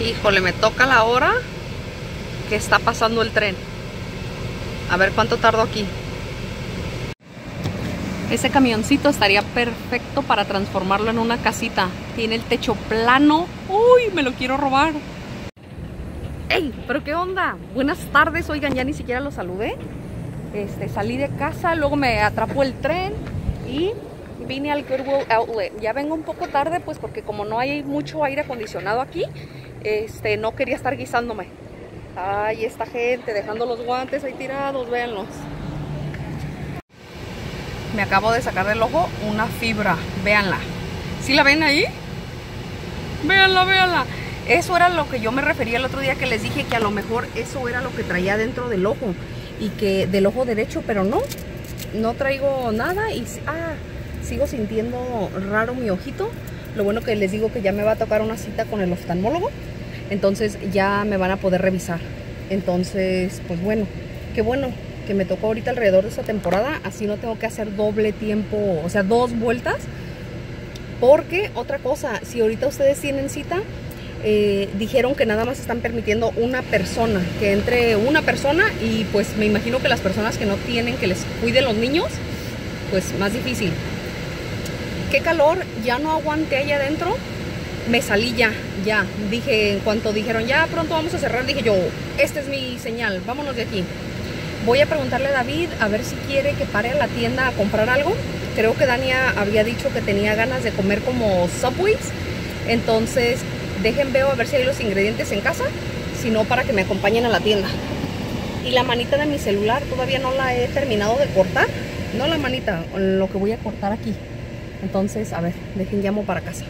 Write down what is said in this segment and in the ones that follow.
Híjole, me toca la hora que está pasando el tren. A ver cuánto tardo aquí. Ese camioncito estaría perfecto para transformarlo en una casita. Tiene el techo plano. ¡Uy! Me lo quiero robar. ¡Ey! ¿Pero qué onda? Buenas tardes. Oigan, ya ni siquiera los saludé. Salí de casa, luego me atrapó el tren y vine al Goodwill Outlet. Ya vengo un poco tarde, pues porque como no hay mucho aire acondicionado aquí, no quería estar guisándome. Ay, esta gente dejando los guantes ahí tirados, véanlos. Me acabo de sacar del ojo una fibra, véanla. ¿Sí la ven ahí? Véanla, véanla. Eso era lo que yo me refería el otro día, que les dije que a lo mejor eso era lo que traía dentro del ojo. Y que del ojo derecho, pero no traigo nada y sigo sintiendo raro mi ojito. Lo bueno que les digo que ya me va a tocar una cita con el oftalmólogo, entonces ya me van a poder revisar. Entonces, pues bueno, qué bueno que me tocó ahorita alrededor de esta temporada, así no tengo que hacer doble tiempo, o sea, 2 vueltas. Porque otra cosa, si ahorita ustedes tienen cita, dijeron que nada más están permitiendo una persona, que entre una persona, y pues me imagino que las personas que no tienen que les cuiden los niños, pues más difícil. Qué calor, ya no aguanté allá adentro, me salí ya, dije, en cuanto dijeron ya pronto vamos a cerrar, dije yo, esta es mi señal, vámonos de aquí. Voy a preguntarle a David a ver si quiere que pare a la tienda a comprar algo. Creo que Dania había dicho que tenía ganas de comer como Subways, entonces veo a ver si hay los ingredientes en casa, si no para que me acompañen a la tienda. Y la manita de mi celular todavía no la he terminado de cortar, no la manita, lo que voy a cortar aquí. Entonces, a ver, llamo para casa.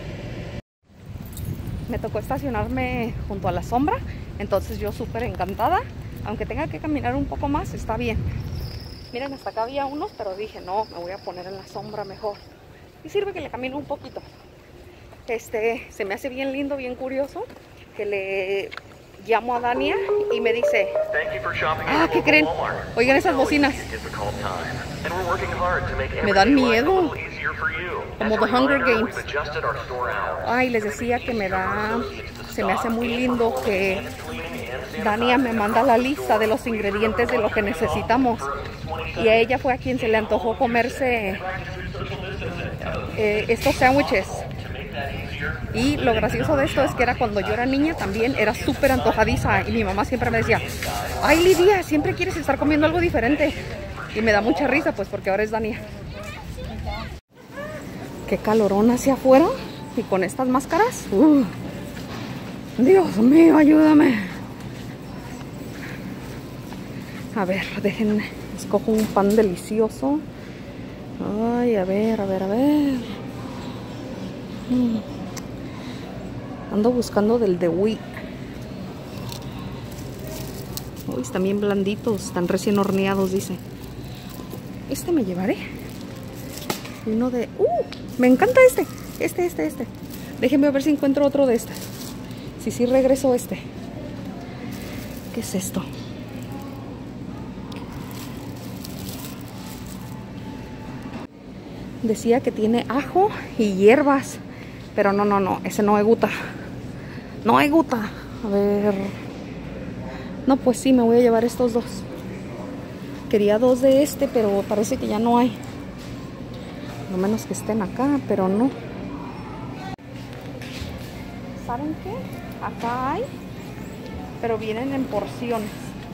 Me tocó estacionarme junto a la sombra, entonces yo súper encantada, aunque tenga que caminar un poco más, está bien. Miren, hasta acá había unos, pero dije, no, me voy a poner en la sombra mejor. Y sirve que le camino un poquito. Se me hace bien lindo, bien curioso, que le llamo a Dania y me dice, ¿qué creen? Oigan esas bocinas. Me dan miedo, como The Hunger Games. Ay, les decía que se me hace muy lindo que Dania me manda la lista de los ingredientes de lo que necesitamos. Y a ella fue a quien se le antojó comerse estos sándwiches. Y lo gracioso de esto es que era cuando yo era niña, también era súper antojadiza. Y mi mamá siempre me decía, ay Lidia, siempre quieres estar comiendo algo diferente. Y me da mucha risa, pues porque ahora es Dania. Qué calorón hacia afuera. Y con estas máscaras, Dios mío, ayúdame. A ver, déjenme, escojo un pan delicioso. Ay, a ver. Ando buscando del de wheat. Uy, están bien blanditos, están recién horneados, dice. Me llevaré. Uno de... me encanta este. Déjenme ver si encuentro otro de este. Sí, regreso este. ¿Qué es esto? Decía que tiene ajo y hierbas. Pero no, ese no me gusta. No me gusta. A ver. No, pues sí, me voy a llevar estos 2. Quería 2 de pero parece que ya no hay. No menos que estén acá, pero no. ¿Saben qué? Acá hay, pero vienen en porciones.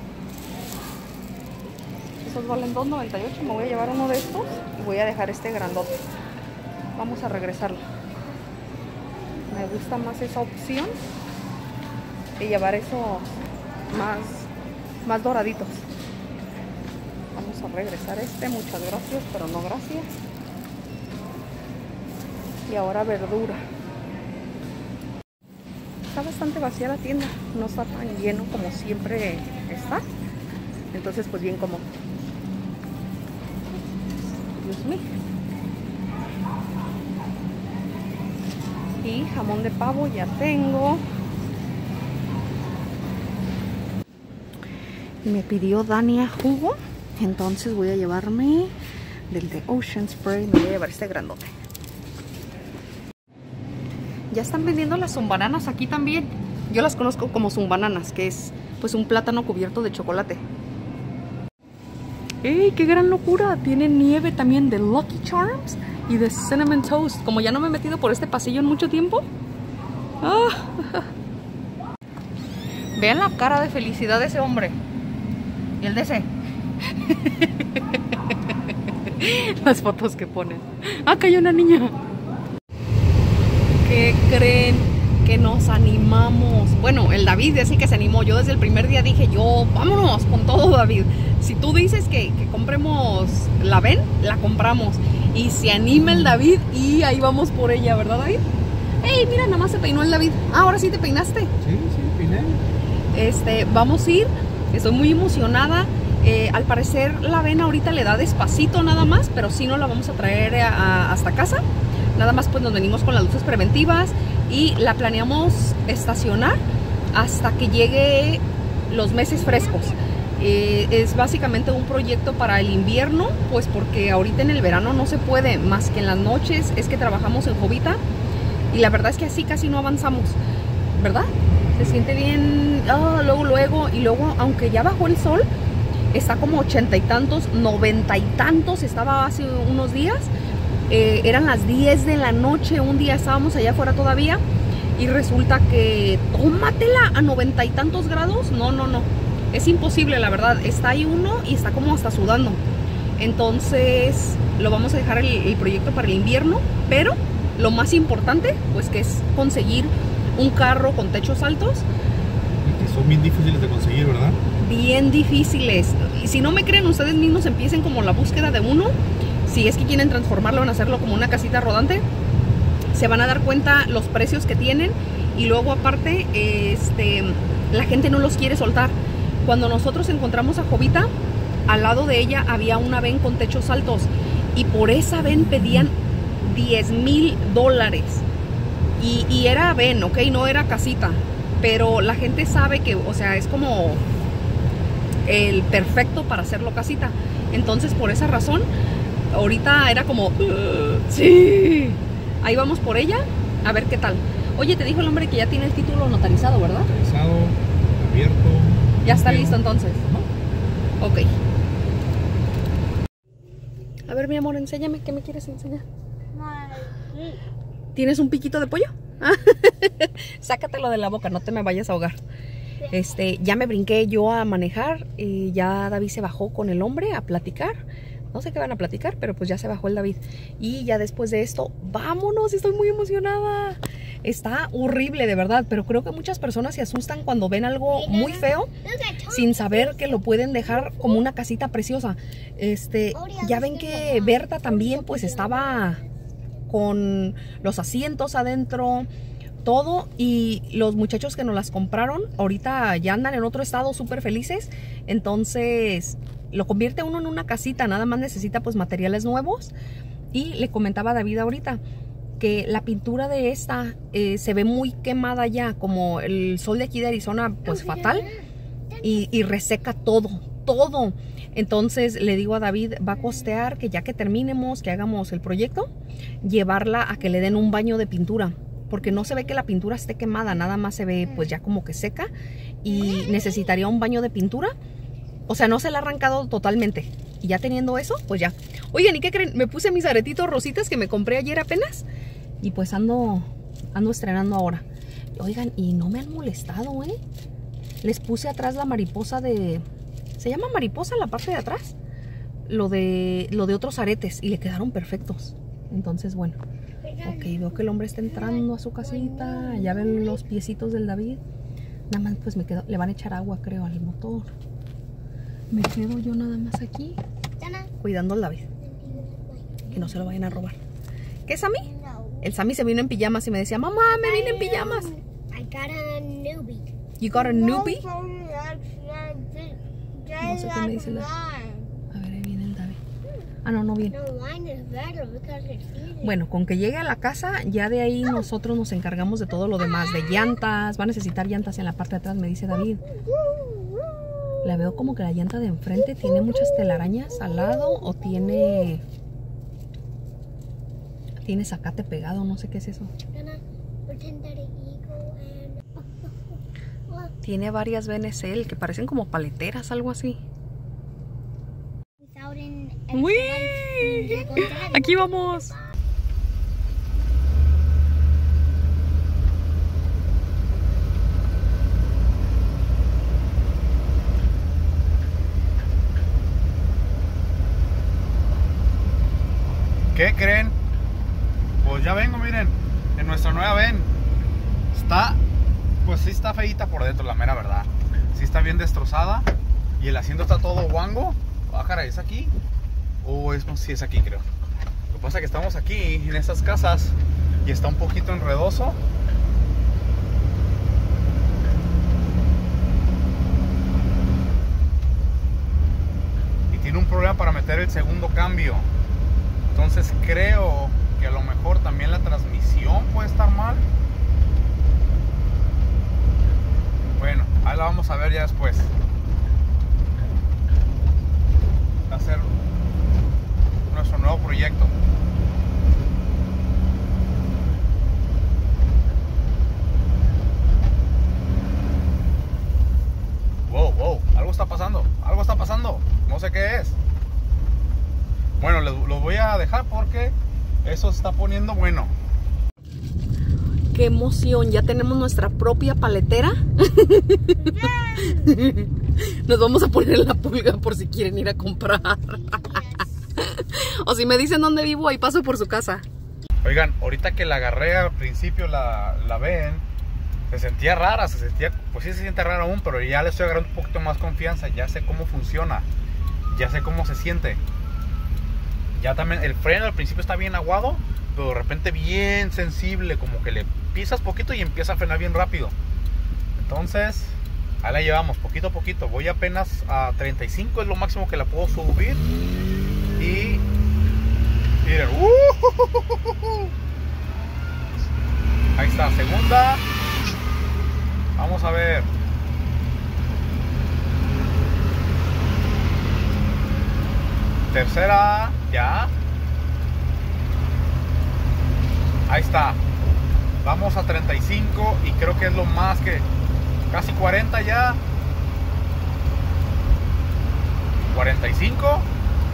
Esos valen $2.98. Me voy a llevar uno de estos y voy a dejar este grandote. Vamos a regresarlo. Me gusta más esa opción de llevar esos más doraditos. Vamos a regresar muchas gracias, pero no gracias. Y ahora verdura. Está bastante vacía la tienda, no está tan lleno como siempre está. Entonces pues bien cómodo. Dios mío. Y jamón de pavo ya tengo. Me pidió Dania jugo, entonces voy a llevarme del de Ocean Spray. Me voy a llevar este grandote. Ya están vendiendo las zumbananas aquí también. Yo las conozco como zumbananas, que es pues un plátano cubierto de chocolate. ¡Ey, qué gran locura! Tiene nieve también de Lucky Charms y de Cinnamon Toast. Como ya no me he metido por este pasillo en mucho tiempo. ¡Ah! Vean la cara de felicidad de ese hombre. Y el de ese. Las fotos que ponen. ¡Ah, cayó una niña! ¿Qué creen? Que nos animamos. Bueno, el David es el que se animó. Yo desde el primer día dije, vámonos con todo, David. Si tú dices que compremos la ven, la compramos. Y se anima el David y ahí vamos por ella, ¿verdad, David? ¡Ey, mira, nada más se peinó el David! Ah, ahora sí te peinaste. Sí, peiné. Vamos a ir. Estoy muy emocionada. Al parecer la ven ahorita le da despacito nada más, pero sí no la vamos a traer hasta casa. Nada más pues nos venimos con las luces preventivas y la planeamos estacionar hasta que llegue los meses frescos. Es básicamente un proyecto para el invierno, pues porque ahorita en el verano no se puede, más que en las noches es que trabajamos en Jovita y la verdad es que así casi no avanzamos, ¿verdad? Se siente bien, luego aunque ya bajó el sol, está como 80 y tantos, 90 y tantos, estaba hace unos días. Eran las 10 de la noche, un día estábamos allá afuera todavía y resulta que tómatela a 90 y tantos grados. No, es imposible, la verdad. Está ahí uno y está como hasta sudando. Entonces lo vamos a dejar el proyecto para el invierno, pero lo más importante pues que es conseguir un carro con techos altos. Que son bien difíciles de conseguir, ¿verdad? Bien difíciles. Y si no me creen, ustedes mismos empiecen como la búsqueda de uno. Si es que quieren transformarlo en hacerlo como una casita rodante, se van a dar cuenta los precios que tienen. Y luego aparte, la gente no los quiere soltar. Cuando nosotros encontramos a Jovita, al lado de ella había una ven con techos altos. Y por esa ven pedían $10,000. Y era ven, ¿ok? No era casita. Pero la gente sabe que, o sea, es como el perfecto para hacerlo casita. Entonces, por esa razón, ahorita era como, sí, ahí vamos por ella, a ver qué tal. Oye, te dijo el hombre que ya tiene el título notarizado, ¿verdad? Notarizado, abierto. Ya está listo entonces. ¿No? Ok. A ver, mi amor, enséñame, ¿qué me quieres enseñar? ¿Tienes un piquito de pollo? Sácatelo de la boca, no te me vayas a ahogar. Ya me brinqué yo a manejar, ya David se bajó con el hombre a platicar. No sé qué van a platicar, pero pues ya se bajó el David. Y ya después de esto, vámonos, estoy muy emocionada. Está horrible, de verdad, pero creo que muchas personas se asustan cuando ven algo muy feo sin saber que lo pueden dejar como una casita preciosa. Ya ven que Berta también pues estaba con los asientos adentro, todo, y los muchachos que nos las compraron ahorita ya andan en otro estado súper felices. Entonces lo convierte uno en una casita, nada más necesita pues materiales nuevos. Y le comentaba a David ahorita que la pintura de esta se ve muy quemada ya, como el sol de aquí de Arizona pues fatal, y reseca todo. Entonces le digo a David, va a costear que ya que terminemos, que hagamos el proyecto, llevarla a que le den un baño de pintura, porque no se ve que la pintura esté quemada, nada más se ve pues ya como que seca, y necesitaría un baño de pintura. O sea, no se la ha arrancado totalmente. Y ya teniendo eso, pues ya. Oigan, ¿y qué creen? Me puse mis aretitos rositas que me compré ayer apenas. Y pues ando estrenando ahora. Oigan, y no me han molestado, ¿eh? Les puse atrás la mariposa de... ¿Se llama mariposa la parte de atrás? Lo de otros aretes. Y le quedaron perfectos. Entonces, bueno. Ok, veo que el hombre está entrando a su casita. Ya ven los piecitos del David. Nada más pues me quedo... Le van a echar agua, creo, al motor. Me quedo yo nada más aquí cuidando al David, que no se lo vayan a robar. ¿Qué, Sammy? El Sammy se vino en pijamas y me decía, mamá, me vine en pijamas. I got a newbie. You got a newbie? No sé qué me dice la... A ver, ahí viene el David. Ah, no viene. Bueno, con que llegue a la casa, ya de ahí nosotros nos encargamos de todo lo demás, de llantas. Va a necesitar llantas en la parte de atrás, me dice David. La veo como que la llanta de enfrente tiene muchas telarañas al lado, o tiene zacate pegado, no sé qué es eso. Tiene varias BNCL que parecen como paleteras, algo así. ¡Uy! Aquí vamos. ¿Qué creen? Pues ya vengo, miren, en nuestra nueva Ven. Está, pues sí está feíta por dentro, la mera verdad. Sí está bien destrozada y el asiento está todo guango. Ah, caray, ¿es aquí? O sí es aquí, creo. Lo que pasa es que estamos aquí en estas casas y está un poquito enredoso. Y tiene un problema para meter el segundo cambio. Entonces creo que a lo mejor también la transmisión puede estar mal. Bueno, ahí la vamos a ver ya después. Va a ser nuestro nuevo proyecto. Wow, algo está pasando, no sé qué es. Bueno, lo voy a dejar porque eso se está poniendo bueno. ¡Qué emoción! Ya tenemos nuestra propia paletera. Nos vamos a poner la pulga por si quieren ir a comprar. O si me dicen dónde vivo, ahí paso por su casa. Oigan, ahorita que la agarré al principio la Ven, se sentía rara, pues sí se siente rara aún, pero ya le estoy agarrando un poquito más confianza. Ya sé cómo funciona, ya sé cómo se siente. Ya también el freno al principio está bien aguado, pero de repente bien sensible, como que le pisas poquito y empieza a frenar bien rápido. Entonces, ahí la llevamos, poquito a poquito. Voy apenas a 35, es lo máximo que la puedo subir. Y miren, ahí está, segunda. Vamos a ver. Tercera, ya. Ahí está. Vamos a 35 y creo que es lo más que... Casi 40 ya. 45.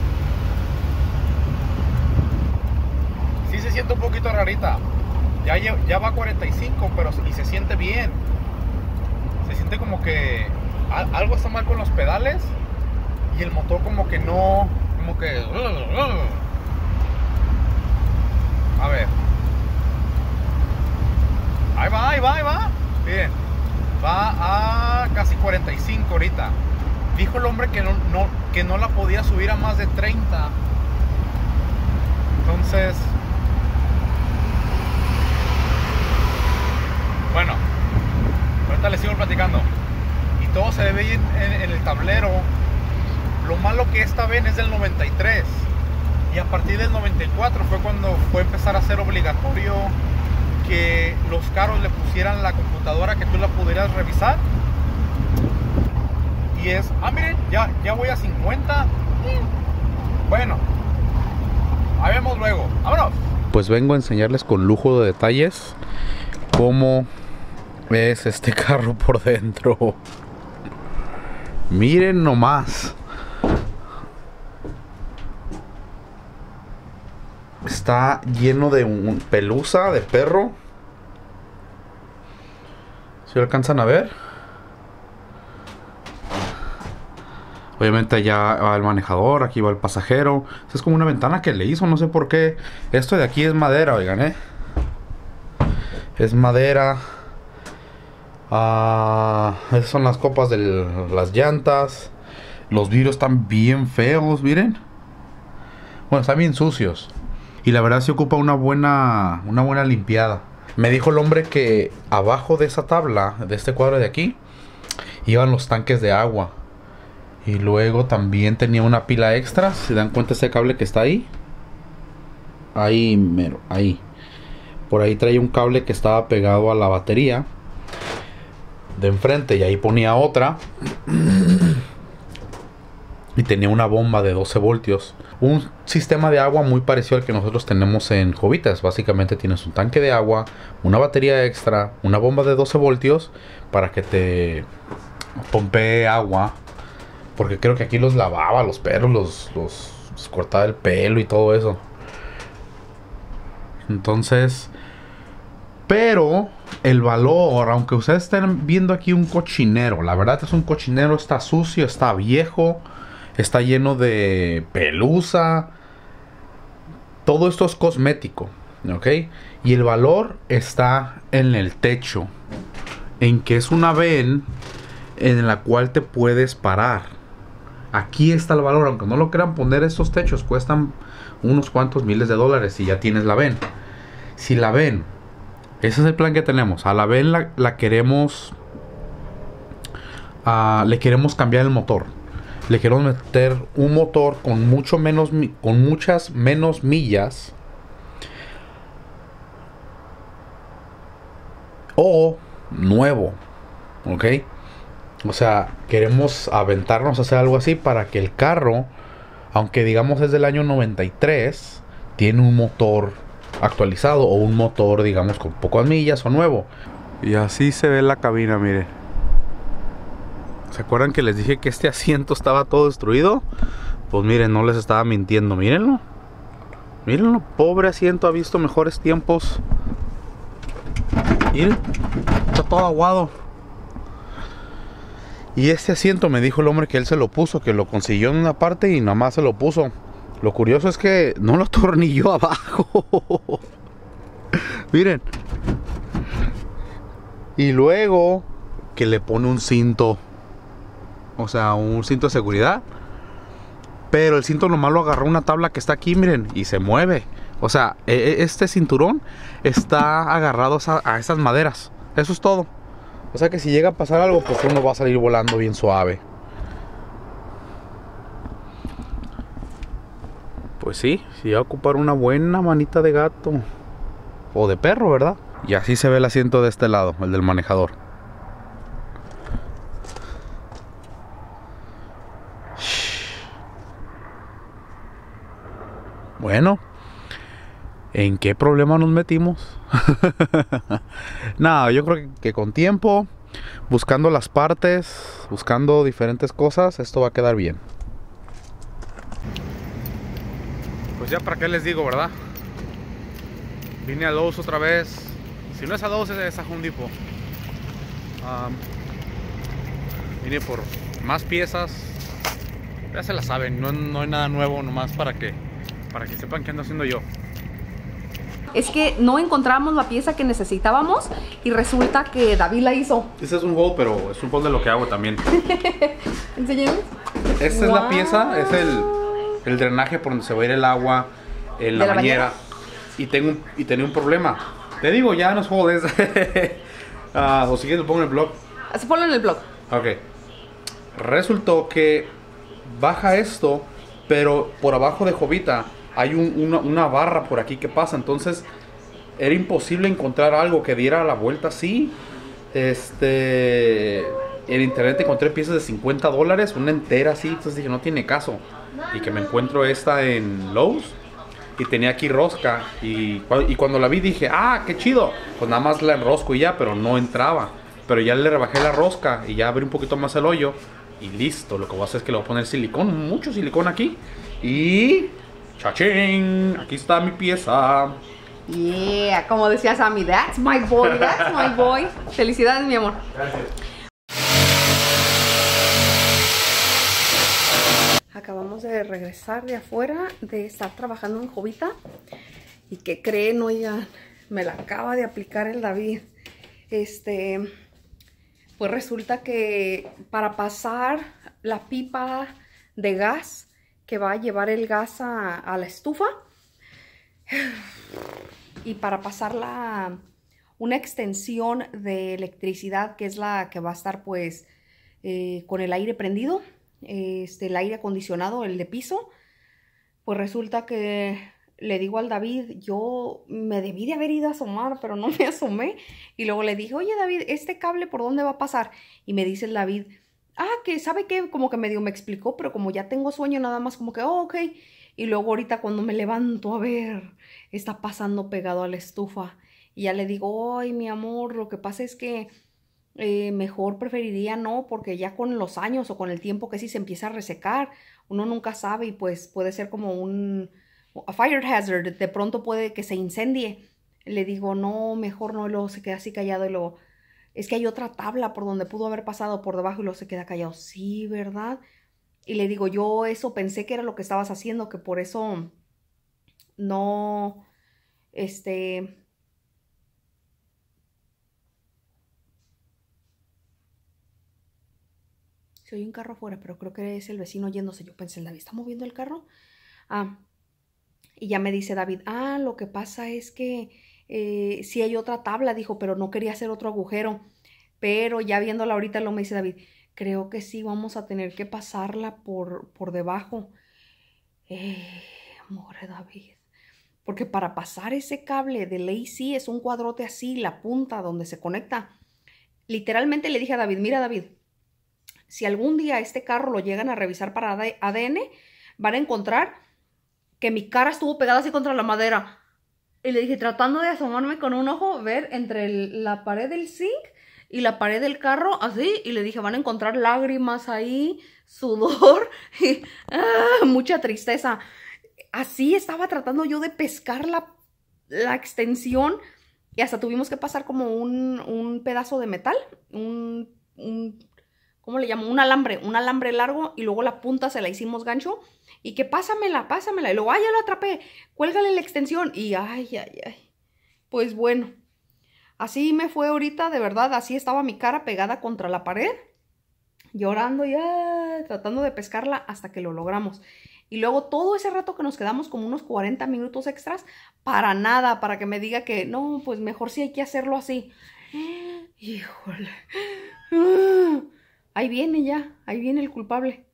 Sí se siente un poquito rarita. Ya va a 45, pero y se siente bien. Se siente como que algo está mal con los pedales. Y el motor como que no... Como que... A ver. Ahí va. Bien. Va a casi 45 ahorita. Dijo el hombre que no la podía subir a más de 30. Entonces... Bueno. Ahorita les sigo platicando. Y todo se debe ir en el tablero. Lo malo que esta Ven es del 93 y a partir del 94 fue cuando fue a empezar a ser obligatorio que los carros le pusieran la computadora que tú la pudieras revisar. Y es, miren, ya voy a 50. Bueno, ahí vemos luego. ¡Vámonos! Pues vengo a enseñarles con lujo de detalles cómo es este carro por dentro. Miren nomás. Está lleno de pelusa de perro. ¿Se alcanzan a ver? Obviamente allá va el manejador, aquí va el pasajero. Es como una ventana que le hizo, no sé por qué. Esto de aquí es madera, oigan, es madera. Esas son las copas de las llantas. Los vidrios están bien feos, miren. Bueno, están bien sucios. Y la verdad se ocupa una buena limpiada. Me dijo el hombre que abajo de esa tabla, de este cuadro de aquí, iban los tanques de agua. Y luego también tenía una pila extra. ¿Se dan cuenta ese cable que está ahí? Ahí, mero, ahí. Por ahí traía un cable que estaba pegado a la batería de enfrente y ahí ponía otra. y tenía una bomba de 12 voltios. Un sistema de agua muy parecido al que nosotros tenemos en Jovitas. Básicamente tienes un tanque de agua, una batería extra, una bomba de 12 voltios para que te pompee agua. Porque creo que aquí los lavaba, los perros, los cortaba el pelo y todo eso. Entonces, pero el valor, aunque ustedes estén viendo aquí un cochinero, la verdad es un cochinero, está sucio, está viejo, está lleno de pelusa. Todo esto es cosmético, ¿ok? Y el valor está en el techo, en que es una ven en la cual te puedes parar. Aquí está el valor, aunque no lo quieran poner, estos techos cuestan unos cuantos miles de dólares y ya tienes la ven. Si la ven, ese es el plan que tenemos. A la ven la queremos, le queremos cambiar el motor. Le queremos meter un motor con muchas menos millas. O nuevo, ¿ok? O sea, queremos aventarnos a hacer algo así para que el carro, aunque digamos es del año 93, tiene un motor actualizado o un motor, digamos, con pocas millas o nuevo. Y así se ve la cabina, mire. ¿Se acuerdan que les dije que este asiento estaba todo destruido? Pues miren, no les estaba mintiendo, mírenlo. Mírenlo, pobre asiento, ha visto mejores tiempos. Miren, está todo aguado. Y este asiento me dijo el hombre que él se lo puso, que lo consiguió en una parte y nada más se lo puso. Lo curioso es que no lo atornilló abajo. Miren. Y luego que le pone un cinto. O sea, un cinto de seguridad. Pero el cinto nomás lo agarró una tabla que está aquí, miren, y se mueve. O sea, este cinturón está agarrado a esas maderas. Eso es todo. O sea que si llega a pasar algo, pues uno va a salir volando bien suave. Pues sí va a ocupar una buena manita de gato. O de perro, ¿verdad? Y así se ve el asiento de este lado, el del manejador. Bueno, ¿en qué problema nos metimos? No, yo creo que con tiempo, buscando las partes, buscando diferentes cosas, esto va a quedar bien. Pues ya para qué les digo, ¿verdad? Vine a Lowe's otra vez. Si no es a Lowe's, es a Home Depot. Vine por más piezas. Ya se la saben, no hay nada nuevo, nomás para que sepan qué ando haciendo yo. Es que no encontramos la pieza que necesitábamos y resulta que David la hizo. Este es un hole, pero es un hole de lo que hago también. Enseñemos. Esta es la pieza, es el drenaje por donde se va a ir el agua en la bañera. Y tenía un problema. Te digo, ya no es hole, es... o si quieres lo pongo en el blog. Así ponlo en el blog. Ok. Resultó que baja esto, pero por abajo de Jovita hay una barra por aquí que pasa. Entonces era imposible encontrar algo que diera la vuelta así. En internet encontré piezas de $50, una entera así. Entonces dije, no tiene caso. Y que me encuentro esta en Lowe's. Y tenía aquí rosca. Y cuando la vi dije, ah, qué chido. Pues nada más la enrosco y ya, pero no entraba. Pero ya le rebajé la rosca y ya abrí un poquito más el hoyo. Y listo, lo que voy a hacer es que le voy a poner silicón, mucho silicón aquí. Y... ¡chachín! Aquí está mi pieza. Yeah, como decía Sammy, that's my boy, that's my boy. Felicidades, mi amor. Gracias. Acabamos de regresar de afuera, de estar trabajando en Jovita. ¿Y qué creen? Oigan, me la acaba de aplicar el David. Pues resulta que para pasar la pipa de gas que va a llevar el gas a la estufa y para pasar una extensión de electricidad que es la que va a estar pues con el aire prendido, el aire acondicionado, el de piso, pues resulta que le digo al David, yo me debí de haber ido a asomar, pero no me asomé. Y luego le dije, oye David, ¿este cable por dónde va a pasar? Y me dice el David, que sabe que como que medio me explicó, pero como ya tengo sueño nada más como que, oh, ok. Y luego ahorita cuando me levanto a ver, está pasando pegado a la estufa. Y ya le digo, ay, mi amor, lo que pasa es que mejor preferiría no, porque ya con los años o con el tiempo que sí se empieza a resecar, uno nunca sabe y pues puede ser como a fire hazard, de pronto puede que se incendie. Le digo, no, mejor no, y luego se queda así callado y luego, es que hay otra tabla por donde pudo haber pasado por debajo y luego se queda callado. Sí, ¿verdad? Y le digo, yo eso pensé que era lo que estabas haciendo, que por eso no, se oye un carro afuera, pero creo que es el vecino yéndose. Yo pensé, ¿el David está moviendo el carro? Y ya me dice David, lo que pasa es que sí hay otra tabla, dijo, pero no quería hacer otro agujero. Pero ya viéndola ahorita, lo me dice David, creo que sí vamos a tener que pasarla por debajo. Amor, David. Porque para pasar ese cable de AC es un cuadrote así, la punta donde se conecta. Literalmente le dije a David, mira David, si algún día este carro lo llegan a revisar para ADN, van a encontrar que mi cara estuvo pegada así contra la madera. Y le dije, tratando de asomarme con un ojo, ver entre la pared del zinc y la pared del carro, así. Y le dije, van a encontrar lágrimas ahí, sudor, y, mucha tristeza. Así estaba tratando yo de pescar la extensión. Y hasta tuvimos que pasar como un pedazo de metal, ¿cómo le llamo? Un alambre largo y luego la punta se la hicimos gancho y que pásamela. Y luego, ya lo atrapé, cuélgale la extensión y ay. Pues bueno, así me fue ahorita, de verdad, así estaba mi cara pegada contra la pared, llorando y tratando de pescarla hasta que lo logramos. Y luego todo ese rato que nos quedamos como unos 40 minutos extras, para nada, para que me diga que no, pues mejor sí hay que hacerlo así. Híjole. Ahí viene ya, ahí viene el culpable.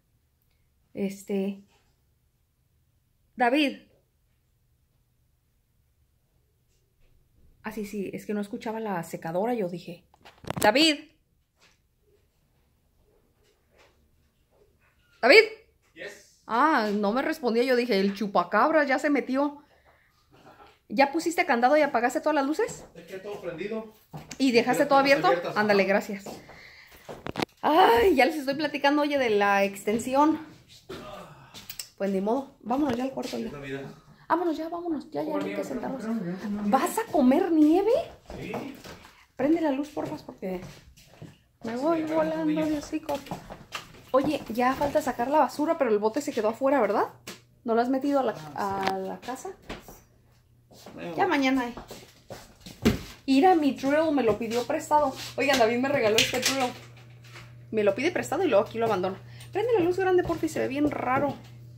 David. Sí, es que no escuchaba la secadora, yo dije. David. David. Yes. No me respondía, yo dije, el chupacabras ya se metió. ¿Ya pusiste candado y apagaste todas las luces? Dejé todo prendido. ¿Y dejaste todo abierto? Ándale, gracias. Ya les estoy platicando, oye, de la extensión. Pues ni modo, vámonos ya al cuarto ya. Vámonos ya, ya hay que sentarnos. ¿Vas a comer nieve? Sí. Prende la luz, porfa, porque me voy volando de hocico. Oye, ya falta sacar la basura, pero el bote se quedó afuera, ¿verdad? ¿No lo has metido a la casa? Ya mañana hay. Ir a mi drill, me lo pidió prestado. Oigan, David me regaló este drill. Me lo pide prestado y luego aquí lo abandono. Prende la luz grande, porfa, y se ve bien raro.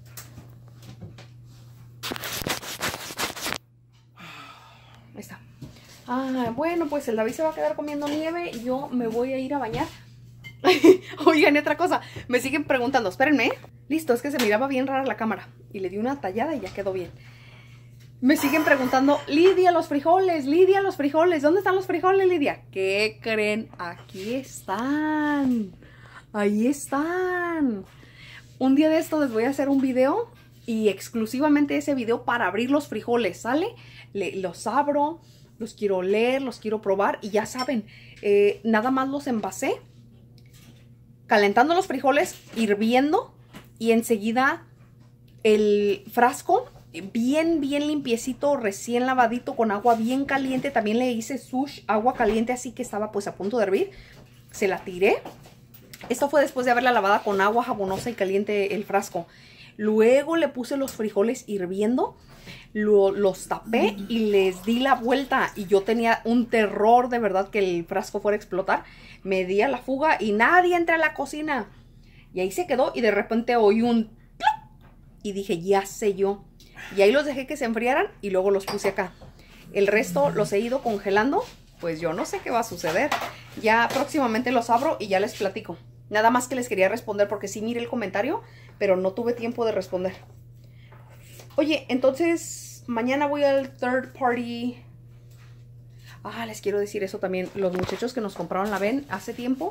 Ahí está. Bueno, pues el David se va a quedar comiendo nieve y yo me voy a ir a bañar. Oigan, y otra cosa, me siguen preguntando, espérenme, listo, es que se miraba bien rara la cámara y le di una tallada y ya quedó bien. Me siguen preguntando, Lidia, los frijoles, ¿dónde están los frijoles, Lidia? ¿Qué creen? Aquí están, ahí están. Un día de esto les voy a hacer un video y exclusivamente ese video para abrir los frijoles, ¿sale? Los abro, los quiero leer, los quiero probar y ya saben, nada más los envasé, calentando los frijoles, hirviendo y enseguida el frasco bien limpiecito, recién lavadito con agua bien caliente. También le hice sush, agua caliente así que estaba pues a punto de hervir. Se la tiré. Esto fue después de haberla lavada con agua jabonosa y caliente el frasco. Luego le puse los frijoles hirviendo, los tapé y les di la vuelta. Y yo tenía un terror de verdad que el frasco fuera a explotar. Me di a la fuga y nadie entra a la cocina. Y ahí se quedó y de repente oí un ¡plop! Y dije, ya sé yo. Y ahí los dejé que se enfriaran y luego los puse acá. El resto los he ido congelando. Pues yo no sé qué va a suceder. Ya próximamente los abro y ya les platico. Nada más que les quería responder porque sí miré el comentario, pero no tuve tiempo de responder. Oye, entonces mañana voy al third party. Les quiero decir eso también. Los muchachos que nos compraron la ven hace tiempo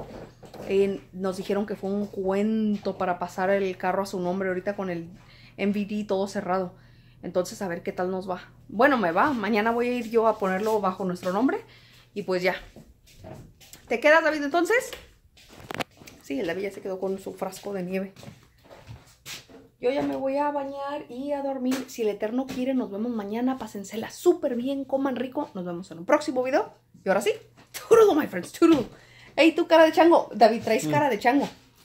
Nos dijeron que fue un cuento para pasar el carro a su nombre ahorita con el MVD todo cerrado. Entonces a ver qué tal nos va. Bueno, me va. Mañana voy a ir yo a ponerlo bajo nuestro nombre. Y pues ya. ¿Te quedas, David, entonces? Sí, el David ya se quedó con su frasco de nieve. Yo ya me voy a bañar y a dormir. Si el Eterno quiere, nos vemos mañana. Pásensela súper bien, coman rico. Nos vemos en un próximo video. Y ahora sí, toodaloo, my friends, toodaloo. Ey, tu cara de chango. David, traes cara de chango.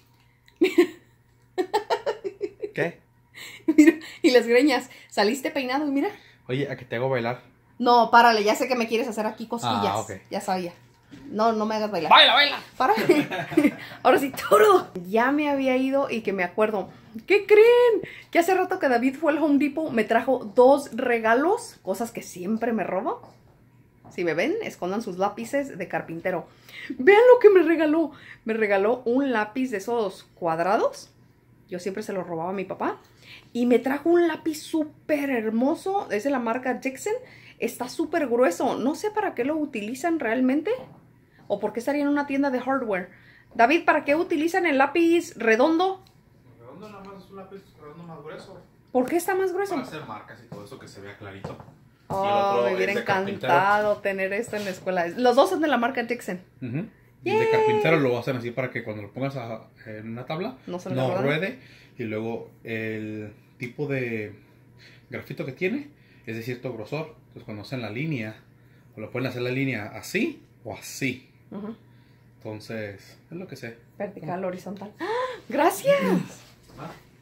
¿Qué? Mira, y las greñas. Saliste peinado y mira. Oye, ¿a que te hago bailar? No, párale, ya sé que me quieres hacer aquí cosquillas. Ah, ok. Ya sabía. No, no me hagas bailar. ¡Baila, baila! Párale. Ahora sí, todo. Ya me había ido y que me acuerdo. ¿Qué creen? Que hace rato que David fue al Home Depot, me trajo 2 regalos, cosas que siempre me robo. Si me ven, escondan sus lápices de carpintero. Vean lo que me regaló. Me regaló un lápiz de esos cuadrados. Yo siempre se lo robaba a mi papá. Y me trajo un lápiz súper hermoso. Es de la marca Dixon. Está súper grueso. No sé para qué lo utilizan realmente. O por qué estaría en una tienda de hardware. David, ¿para qué utilizan el lápiz redondo? El redondo nada más es un lápiz redondo más grueso. ¿Por qué está más grueso? Para hacer marcas y todo eso que se vea clarito. Oh, me hubiera encantado tener esto en la escuela. Los dos son de la marca Dixon. Y el de carpintero lo hacen así para que cuando lo pongas en una tabla no ruede. Y luego el tipo de grafito que tiene es de cierto grosor. Entonces cuando hacen la línea, o lo pueden hacer la línea así o así. Entonces, es lo que sé. Vertical, horizontal. ¡Ah! ¡Gracias!